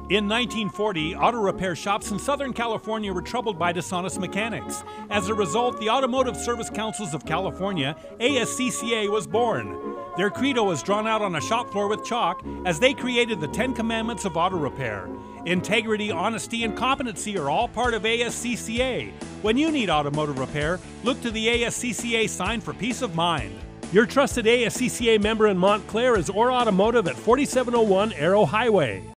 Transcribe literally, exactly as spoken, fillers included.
In nineteen forty, auto repair shops in Southern California were troubled by dishonest mechanics. As a result, the Automotive Service Councils of California, A S C C A, was born. Their credo was drawn out on a shop floor with chalk as they created the Ten Commandments of auto repair. Integrity, honesty, and competency are all part of A S C C A. When you need automotive repair, look to the A S C C A sign for peace of mind. Your trusted A S C C A member in Montclair is Orr Automotive at forty-seven oh one Arrow Highway.